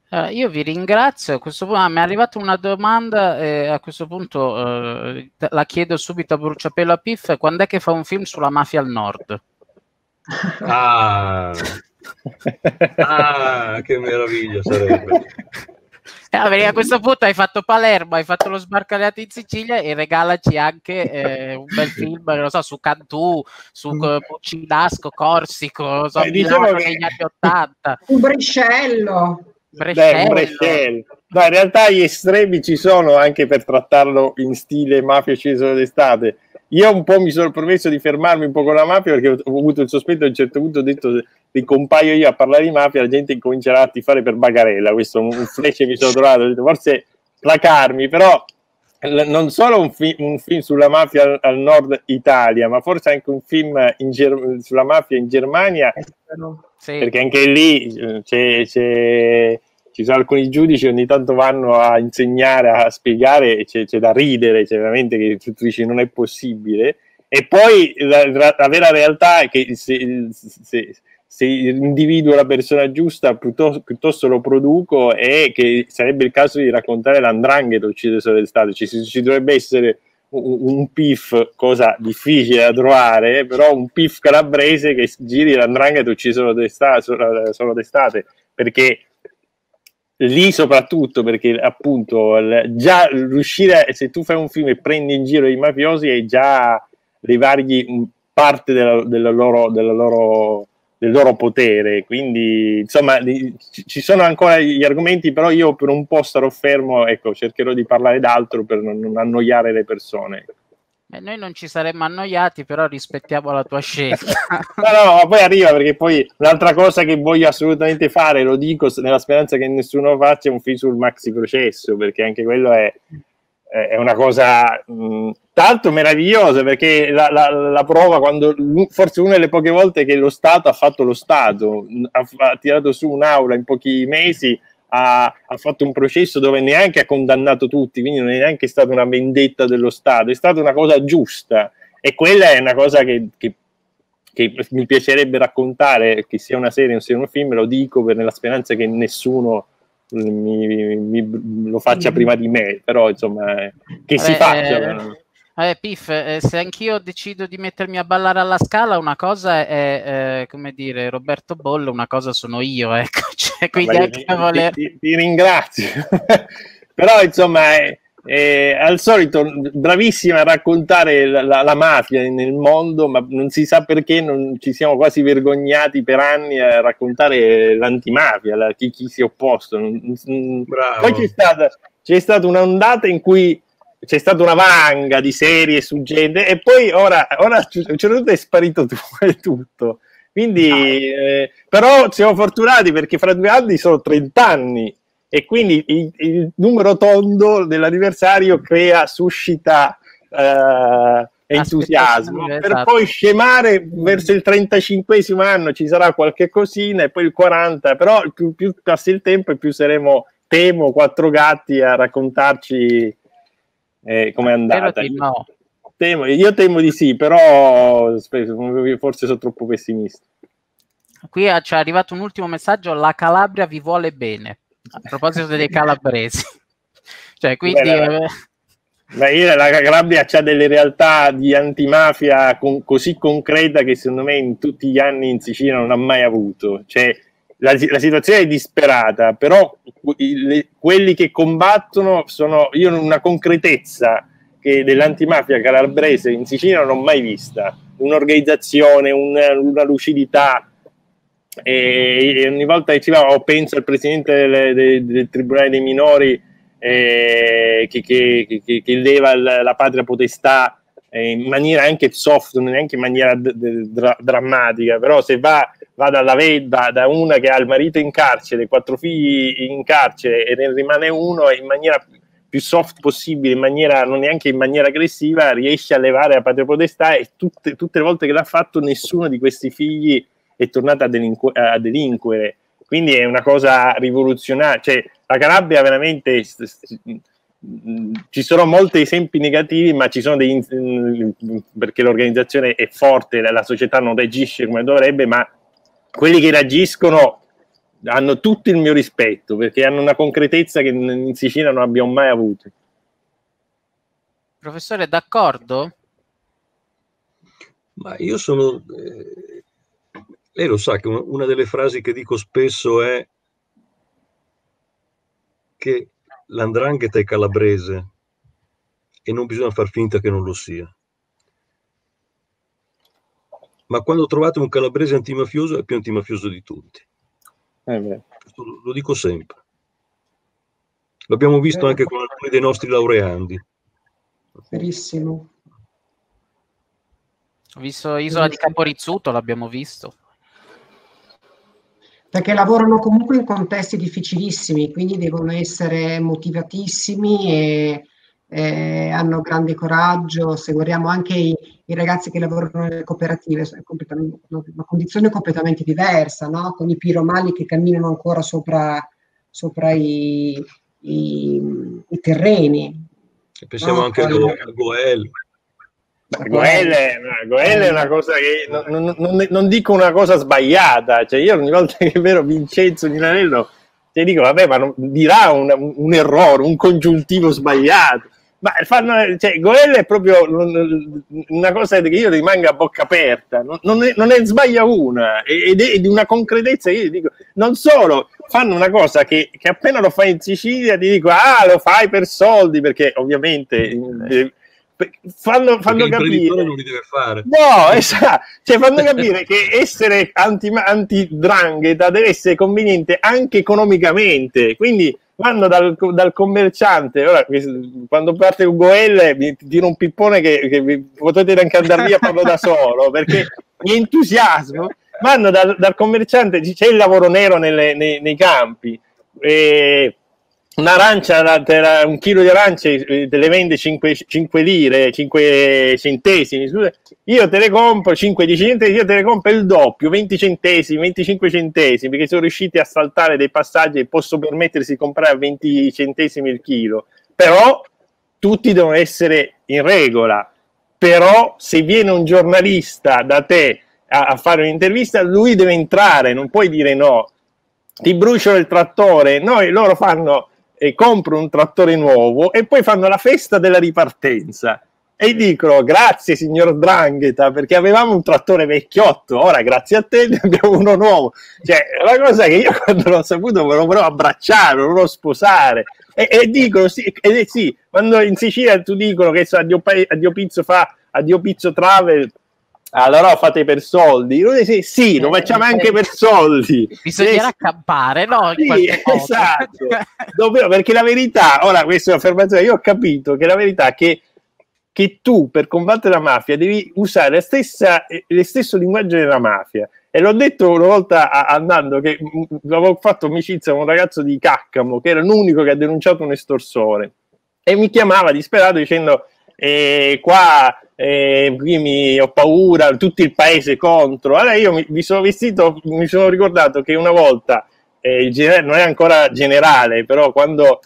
Io vi ringrazio. A questo punto mi è arrivata una domanda e a questo punto la chiedo subito a bruciapelo a Piff. Quando è che fa un film sulla mafia al nord? Ah, che meraviglia sarebbe. Perché a questo punto hai fatto Palermo, hai fatto lo sbarcaleato in Sicilia e regalaci anche un bel film, non so, su Cantù, su Puccinasco, Corsico, non so, Diciamo Milano che negli anni '80. Un Brescello. Brescello. Brescello. No, in realtà gli estremi ci sono anche per trattarlo in stile mafia sceso d'estate. Io un po' mi sono promesso di fermarmi un po' con la mafia perché ho avuto il sospetto, a un certo punto ho detto se compaio io a parlare di mafia la gente incomincerà a tifare per Bagarella. Questo è un flash che mi sono trovato, ho detto, forse placarmi, però non solo un film sulla mafia al nord Italia, ma forse anche un film sulla mafia in Germania, sì. Perché anche lì ci sono alcuni giudici che ogni tanto vanno a insegnare, a spiegare, e c'è da ridere, c'è veramente che tu dici non è possibile. E poi la vera realtà è che se individuo la persona giusta piuttosto lo produco, e che sarebbe il caso di raccontare l''ndrangheta ucciso dell'estate. Ci dovrebbe essere un PIF, cosa difficile da trovare, però un PIF calabrese che giri l''ndrangheta ucciso solo d'estate, perché lì soprattutto, perché appunto già riuscire, se tu fai un film e prendi in giro i mafiosi, è già rivarghi parte del loro potere. Quindi insomma ci sono ancora gli argomenti, però io per un po' starò fermo, ecco, cercherò di parlare d'altro per non annoiare le persone. Noi non ci saremmo annoiati, però rispettiamo la tua scelta. No, ma poi arriva, perché poi un'altra cosa che voglio assolutamente fare, lo dico nella speranza che nessuno faccia, è un film sul maxi processo, perché anche quello è una cosa tanto meravigliosa, perché la prova, quando forse una delle poche volte che lo Stato ha fatto lo Stato, ha tirato su un'aula in pochi mesi, ha fatto un processo dove neanche ha condannato tutti, quindi non è neanche stata una vendetta dello Stato, è stata una cosa giusta, e quella è una cosa che mi piacerebbe raccontare, che sia una serie o sia un film, lo dico nella speranza che nessuno lo faccia prima di me, però insomma che si faccia. Piff, se anch'io decido di mettermi a ballare alla Scala, una cosa è come dire Roberto Bolle, una cosa sono io, ecco. Cioè, quindi ti ringrazio. Però insomma al solito bravissima a raccontare la mafia nel mondo, ma non si sa perché non ci siamo quasi vergognati per anni a raccontare l'antimafia, chi si è opposto. Poi c'è stata un'ondata in cui c'è stata una vanga di serie su gente, e poi ora a un certo punto è sparito tutto. Quindi però siamo fortunati, perché fra 2 anni sono 30 anni, e quindi il numero tondo dell'anniversario suscita entusiasmo, per poi scemare verso il 35esimo anno, ci sarà qualche cosina, e poi il 40, però più passa il tempo e più saremo, temo, 4 gatti a raccontarci com'è andata. Io temo di sì, però forse sono troppo pessimista. Qui ci è arrivato un ultimo messaggio: la Calabria vi vuole bene, a proposito dei calabresi. Cioè, quindi la Calabria ha delle realtà di antimafia così concreta che secondo me in tutti gli anni in Sicilia non ha mai avuto. Cioè, la situazione è disperata, però quelli che combattono io una concretezza che dell'antimafia calabrese in Sicilia non ho mai vista, un'organizzazione, una lucidità, e ogni volta che ci va, penso al presidente del Tribunale dei Minori che leva la patria potestà in maniera anche soft, non neanche in maniera drammatica, però se va da una che ha il marito in carcere, 4 figli in carcere, e ne rimane uno, in maniera più soft possibile, non neanche in maniera aggressiva, riesce a levare la patria potestà, e tutte le volte che l'ha fatto nessuno di questi figli è tornato a delinquere. Quindi è una cosa rivoluzionaria. Cioè, la Calabria veramente, ci sono molti esempi negativi, ma ci sono perché l'organizzazione è forte, la società non reagisce come dovrebbe, ma quelli che reagiscono hanno tutto il mio rispetto, perché hanno una concretezza che in Sicilia non abbiamo mai avuto. Professore, d'accordo? Ma io sono... lei lo sa che una delle frasi che dico spesso è che l''ndrangheta è calabrese e non bisogna far finta che non lo sia. Ma quando trovate un calabrese antimafioso è più antimafioso di tutti. Lo dico sempre. L'abbiamo visto anche con alcuni dei nostri laureandi. Verissimo. Ho visto Isola di Caporizzuto, l'abbiamo visto. Perché lavorano comunque in contesti difficilissimi, quindi devono essere motivatissimi e hanno grande coraggio. Se guardiamo anche i ragazzi che lavorano nelle cooperative, è una condizione completamente diversa, no? Con i piromali che camminano ancora sopra i terreni. Pensiamo anche a Goel. Goel è una cosa che non dico una cosa sbagliata, cioè io ogni volta che vedo Vincenzo Milanello ti dico vabbè, ma non dirà un errore, un congiuntivo sbagliato, ma cioè, Goel è proprio una cosa che io rimango a bocca aperta, non ne sbaglia una, ed è di una concretezza che io dico, non solo fanno una cosa che appena lo fai in Sicilia ti dico lo fai per soldi, perché ovviamente fanno capire, non li deve fare. No, esatto, cioè fanno capire che essere anti-'ndrangheta deve essere conveniente anche economicamente, quindi vanno dal commerciante. Ora, quando parte con Goel mi tiro un pippone che potete anche andare via proprio da solo, perché mi entusiasmo. Vanno dal commerciante, c'è il lavoro nero nei campi, un'arancia, un chilo di arance te le vende 5 lire, 5 centesimi, io te le compro 15 centesimi, io te le compro il doppio, 20 centesimi, 25 centesimi, perché sono riusciti a saltare dei passaggi e posso permettersi di comprare a 20 centesimi il chilo, però tutti devono essere in regola. Però se viene un giornalista da te a fare un'intervista, lui deve entrare, non puoi dire no, ti bruciano il trattore, loro fanno comprano un trattore nuovo e poi fanno la festa della ripartenza e dicono grazie signor 'ndrangheta, perché avevamo un trattore vecchiotto, ora grazie a te ne abbiamo uno nuovo. Cioè, la cosa che io quando l'ho saputo me lo volevo abbracciare, me lo volevo sposare, e dicono sì, quando in Sicilia tu dicono che Addio Pizzo Travel, allora fate per soldi, sì, lo facciamo anche per soldi, bisognerà accampare, no? Sì, esatto. Perché la verità, ora questa è un'affermazione, io ho capito che la verità è che tu per combattere la mafia devi usare lo stesso linguaggio della mafia, e l'ho detto una volta andando, che avevo fatto amicizia con un ragazzo di Caccamo che era l'unico che ha denunciato un estorsore e mi chiamava disperato dicendo qui ho paura, tutto il paese contro. Allora io mi sono ricordato che una volta il generale non è ancora generale, però quando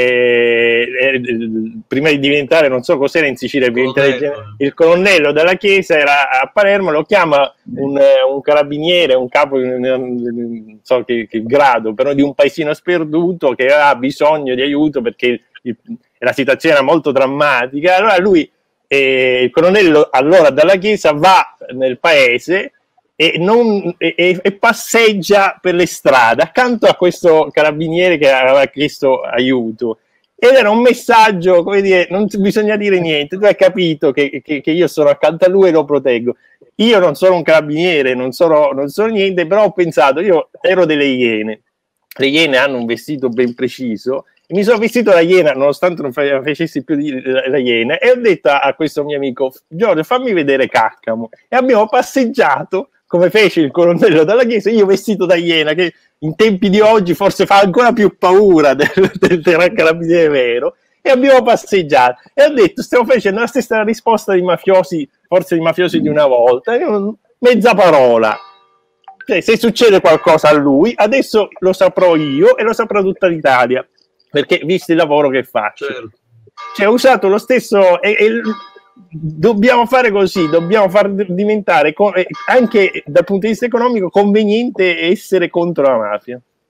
prima di diventare, non so cos'era in Sicilia, il colonnello della Chiesa, era a Palermo, lo chiama un carabiniere, un capo, non so che grado, però di un paesino sperduto che ha bisogno di aiuto perché la situazione era molto drammatica. Allora lui, il colonnello allora dalla Chiesa, va nel paese e passeggia per le strade accanto a questo carabiniere che aveva chiesto aiuto, ed era un messaggio, come dire, non bisogna dire niente, tu hai capito che io sono accanto a lui e lo proteggo. Io non sono un carabiniere, non sono niente, però ho pensato, io ero delle Iene, le Iene hanno un vestito ben preciso, e mi sono vestito da Iena nonostante non facessi più la Iena, e ho detto a questo mio amico Giorgio, fammi vedere Caccamo, e abbiamo passeggiato come fece il colonnello dalla Chiesa, io vestito da Iena, che in tempi di oggi forse fa ancora più paura del carabiniere vero, e abbiamo passeggiato e ho detto stiamo facendo la stessa risposta di mafiosi, forse di mafiosi di una volta, mezza parola. Cioè, se succede qualcosa a lui adesso lo saprò io e lo saprà tutta l'Italia, perché visto il lavoro che faccio. Certo. Cioè, ho usato lo stesso dobbiamo fare così, dobbiamo far diventare anche dal punto di vista economico conveniente essere contro la mafia.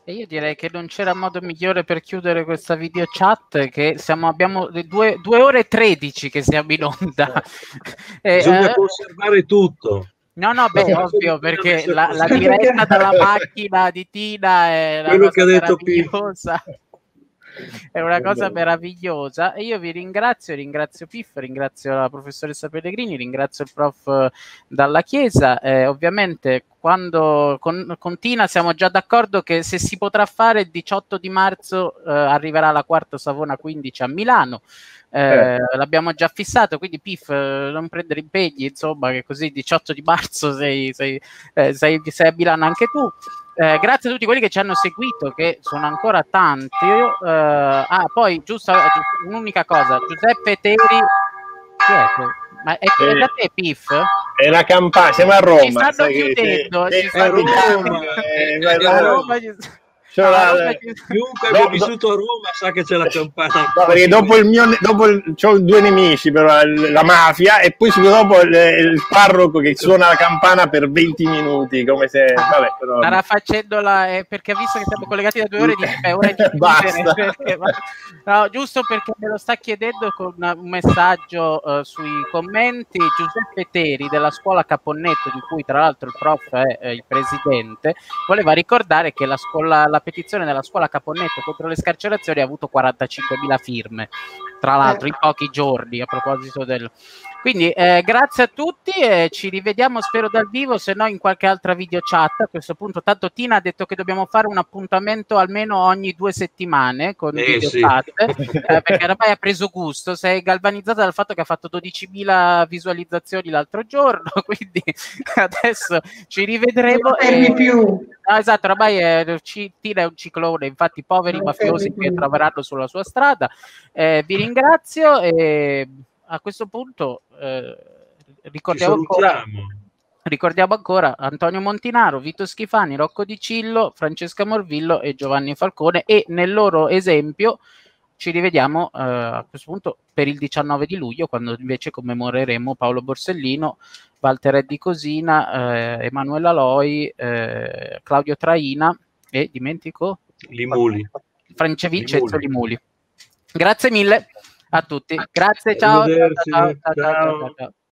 E io direi che non c'era modo migliore per chiudere questa video chat, che abbiamo 2 ore e 13 che siamo in onda. Bisogna conservare tutto. No, beh, ovvio, perché la diretta dalla macchina di Tina è una quello cosa che ha detto meravigliosa. È una cosa meravigliosa, e io vi ringrazio Piff, ringrazio la professoressa Pellegrini, ringrazio il prof Dalla Chiesa. Ovviamente quando con Tina siamo già d'accordo che se si potrà fare il 18 di marzo arriverà la quarta Savona 15 a Milano. L'abbiamo già fissato, quindi Piff, non prendere impegni, insomma, che così il 18 di marzo sei a Milano anche tu. Grazie a tutti quelli che ci hanno seguito, che sono ancora tanti. Poi giusto un'unica cosa, Giuseppe Teri, chi è? Ma è da te, Piff? È la Campania, siamo a Roma. Ci stanno chiudendo. Chiunque abbia vissuto a Roma sa che c'è la campana. No, perché dopo c'ho 2 nemici, però la mafia, e poi subito dopo il parroco che suona la campana per 20 minuti, come se però... starà facendola, perché ha visto che siamo collegati da 2 ore, dice ora di basta. No, giusto perché me lo sta chiedendo con un messaggio sui commenti Giuseppe Teri della scuola Caponnetto, di cui tra l'altro il prof è il presidente, voleva ricordare che la petizione della scuola Caponnetto contro le scarcerazioni ha avuto 45.000 firme, tra l'altro in pochi giorni, a proposito del... Quindi grazie a tutti e ci rivediamo, spero dal vivo, se no in qualche altra video chat. A questo punto tanto Tina ha detto che dobbiamo fare un appuntamento almeno ogni 2 settimane con video chat, perché ormai ha preso gusto, sei galvanizzata dal fatto che ha fatto 12.000 visualizzazioni l'altro giorno, quindi adesso ci rivedremo. No, esatto, ormai Tina è un ciclone, infatti i poveri mafiosi che troveranno sulla sua strada. Vi ringrazio e a questo punto ricordiamo ancora Antonio Montinaro, Vito Schifani, Rocco Di Cillo, Francesca Morvillo e Giovanni Falcone, e nel loro esempio ci rivediamo a questo punto per il 19 di luglio, quando invece commemoreremo Paolo Borsellino, Walter Eddi Cosina, Emanuela Loi, Claudio Traina e dimentico? Limuli. Vincenzo Limuli. Grazie mille a tutti. Grazie, ciao. Ciao.